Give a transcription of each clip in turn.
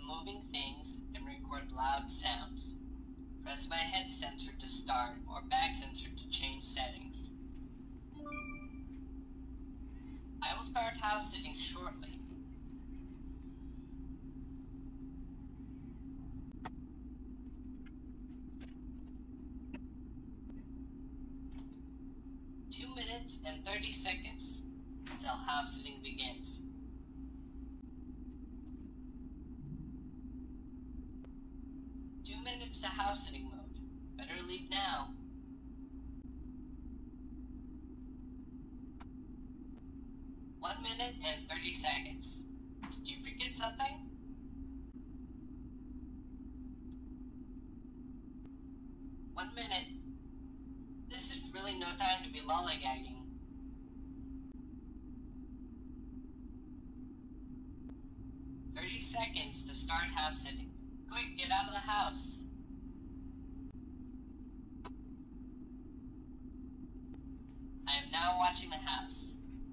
moving things and record loud sounds. Press my head sensor to start or back sensor to change settings. I will start house sitting shortly. Minutes and 30 seconds until house sitting begins. Minutes to house sitting mode. Better leave now. Minute and 30 seconds. Did you forget something? 1 minute. This is really no time to be lollygagging. 30 seconds to start house sitting. Quick, get out of the house. I am now watching the house.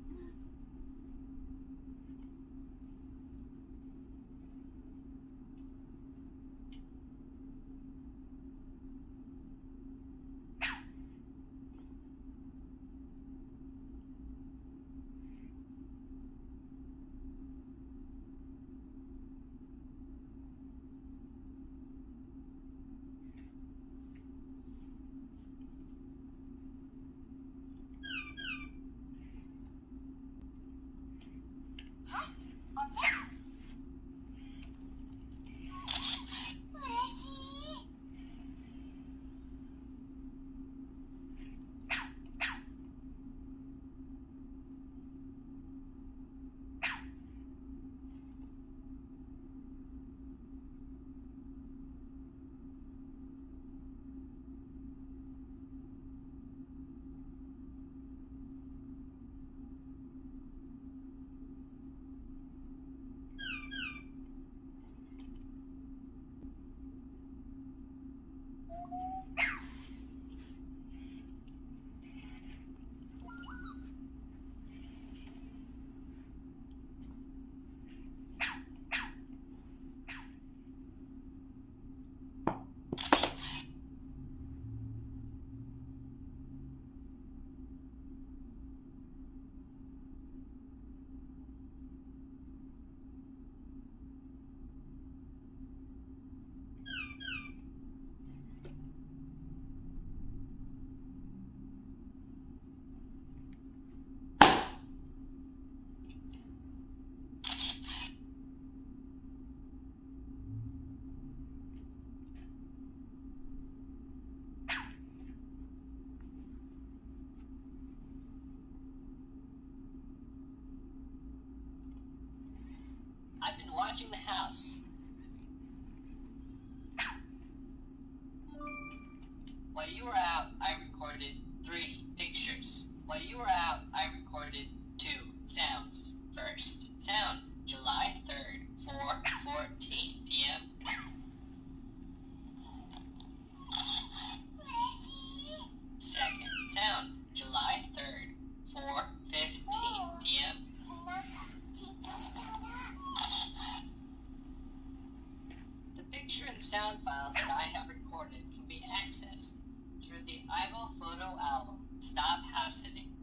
I've been watching the house. While you were out, I recorded 3 pictures. While you were out, I recorded 2 sounds. First sound, July 3rd, 4:14 p.m. Second sound, July 3rd, 4:15 p.m. The picture and sound files that I have recorded can be accessed through the iPhoto album. Stop house sitting.